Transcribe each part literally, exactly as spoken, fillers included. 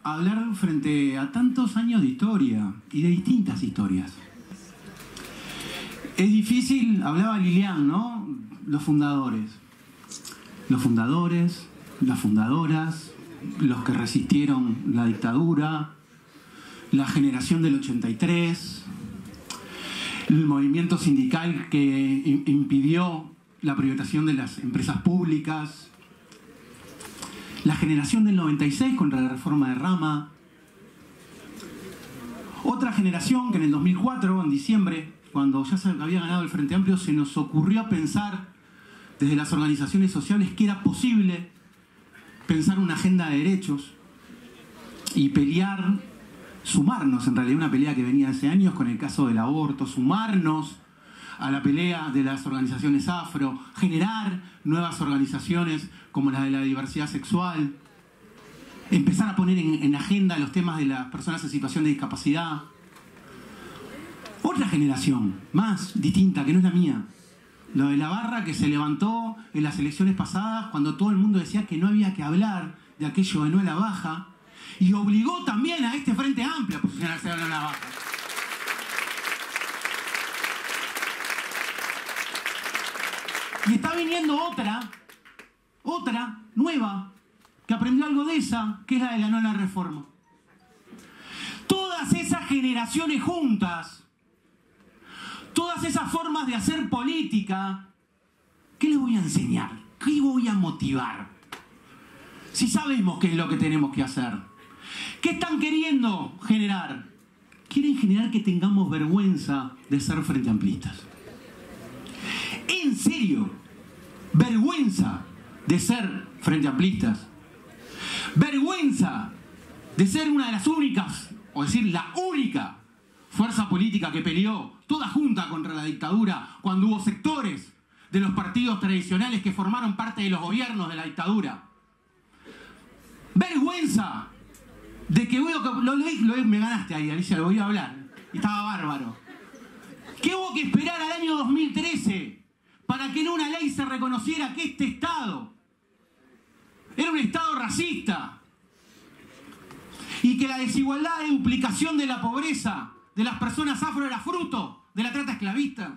hablar frente a tantos años de historia y de distintas historias. Es difícil, hablaba Lilian, ¿no? Los fundadores. Los fundadores, las fundadoras, los que resistieron la dictadura, la generación del ochenta y tres, el movimiento sindical que impidió la privatización de las empresas públicas, la generación del noventa y seis contra la reforma de Rama, otra generación que en el dos mil cuatro, en diciembre, cuando ya se había ganado el Frente Amplio, se nos ocurrió pensar desde las organizaciones sociales que era posible pensar una agenda de derechos y pelear, sumarnos en realidad, una pelea que venía hace años con el caso del aborto, sumarnos a la pelea de las organizaciones afro, generar nuevas organizaciones como la de la diversidad sexual, empezar a poner en, en agenda los temas de las personas en situación de discapacidad. Otra generación, más distinta, que no es la mía. Lo de la barra que se levantó en las elecciones pasadas cuando todo el mundo decía que no había que hablar de aquello de no a la baja y obligó también a este Frente Amplio a posicionarse a no a la baja. Y está viniendo otra, otra, nueva, que aprendió algo de esa, que es la de la no a la reforma. Todas esas generaciones juntas, todas esas formas de hacer política, ¿qué les voy a enseñar? ¿Qué voy a motivar? Si sabemos qué es lo que tenemos que hacer. ¿Qué están queriendo generar? Quieren generar que tengamos vergüenza de ser frente amplistas. En serio, vergüenza de ser frente amplistas. Vergüenza de ser una de las únicas, o decir la única, fuerza política que peleó toda junta contra la dictadura cuando hubo sectores de los partidos tradicionales que formaron parte de los gobiernos de la dictadura. Vergüenza de que hubo que... Lo, lo, lo, me ganaste ahí, Alicia, lo voy a hablar. Estaba bárbaro. Que hubo que esperar al año dos mil trece para que en una ley se reconociera que este Estado era un Estado racista y que la desigualdad de duplicación de la pobreza de las personas afro era fruto de la trata esclavista.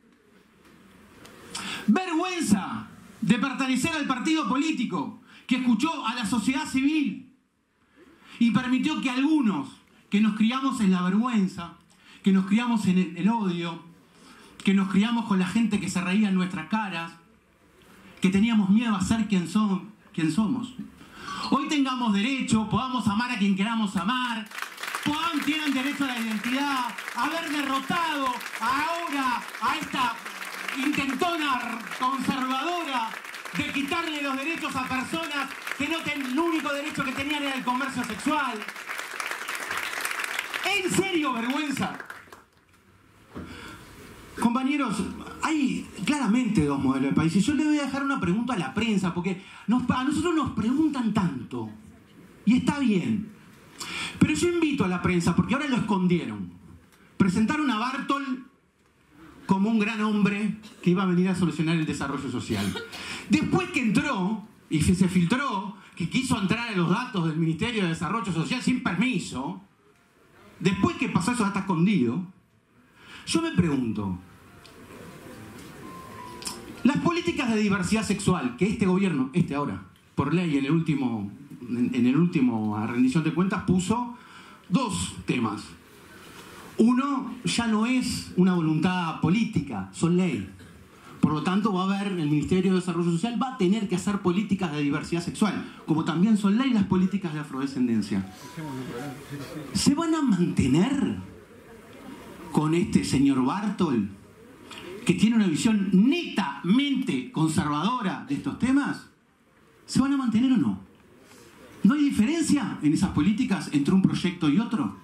Vergüenza de pertenecer al partido político que escuchó a la sociedad civil y permitió que algunos que nos criamos en la vergüenza, que nos criamos en el odio, que nos criamos con la gente que se reía en nuestras caras, que teníamos miedo a ser quien, son, quien somos, hoy tengamos derecho, podamos amar a quien queramos amar, puedan, tienen derecho a la identidad, a haber derrotado ahora a esta intentona conservadora de quitarle los derechos a personas que no ten, el único derecho que tenían era el comercio sexual. ¿En serio vergüenza? Compañeros, hay claramente dos modelos de país. Y yo le voy a dejar una pregunta a la prensa, porque nos, a nosotros nos preguntan tanto. Y está bien. Pero yo invito a la prensa, porque ahora lo escondieron. Presentaron a Bartol como un gran hombre que iba a venir a solucionar el desarrollo social. Después que entró, y se filtró, que quiso entrar a los datos del Ministerio de Desarrollo Social sin permiso, después que pasó eso ya está escondido, yo me pregunto, las políticas de diversidad sexual que este gobierno, este ahora, por ley en el último, en, en el último a rendición de cuentas puso dos temas. Uno, ya no es una voluntad política, son ley. Por lo tanto, va a haber, el Ministerio de Desarrollo Social va a tener que hacer políticas de diversidad sexual, como también son ley las políticas de afrodescendencia. ¿Se van a mantener con este señor Bartol, que tiene una visión netamente conservadora de estos temas? ¿Se van a mantener o no? ¿No hay diferencia en esas políticas entre un proyecto y otro?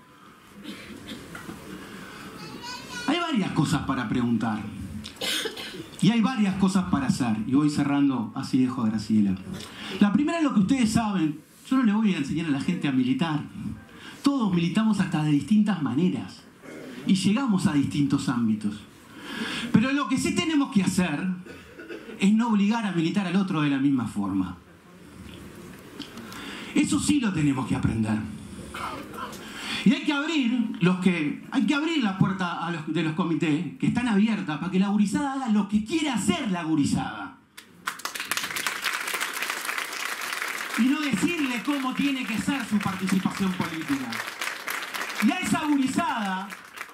Hay varias cosas para preguntar. Y hay varias cosas para hacer. Y voy cerrando, así dejo a Graciela. La primera es lo que ustedes saben. Yo no le voy a enseñar a la gente a militar. Todos militamos hasta de distintas maneras. Y llegamos a distintos ámbitos. Pero lo que sí tenemos que hacer es no obligar a militar al otro de la misma forma. Eso sí lo tenemos que aprender. Y hay que abrir los que hay que abrir la puerta a los, de los comités, que están abiertas, para que la gurizada haga lo que quiere hacer la gurizada. Y no decirle cómo tiene que ser su participación política. Y a esa gurizada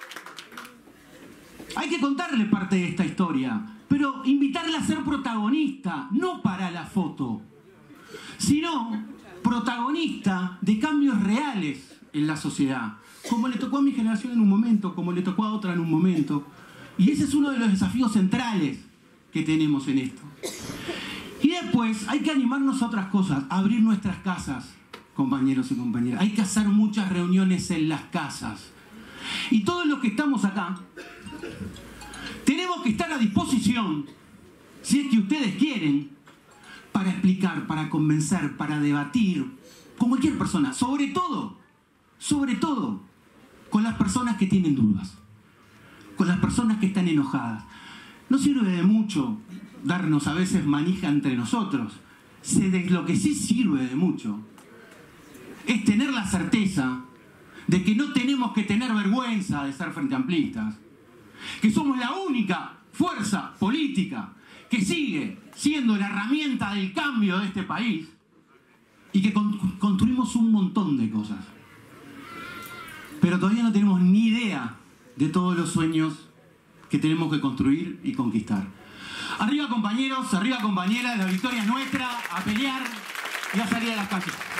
hay que contarle parte de esta historia, pero invitarla a ser protagonista, no para la foto, sino protagonista de cambios reales en la sociedad, como le tocó a mi generación en un momento, como le tocó a otra en un momento. Y ese es uno de los desafíos centrales que tenemos en esto. Y después hay que animarnos a otras cosas, a abrir nuestras casas, compañeros y compañeras. Hay que hacer muchas reuniones en las casas. Y todos los que estamos acá tenemos que estar a disposición, si es que ustedes quieren, para explicar, para convencer, para debatir con cualquier persona, sobre todo, sobre todo con las personas que tienen dudas, con las personas que están enojadas. No sirve de mucho darnos a veces manija entre nosotros. Lo que sí sirve de mucho es tener la certeza de que no tenemos que tener vergüenza de ser frente amplistas, que somos la única fuerza política que sigue siendo la herramienta del cambio de este país y que con, construimos un montón de cosas. Pero todavía no tenemos ni idea de todos los sueños que tenemos que construir y conquistar. Arriba compañeros, arriba compañeras, la victoria es nuestra, a pelear y a salir a las calles.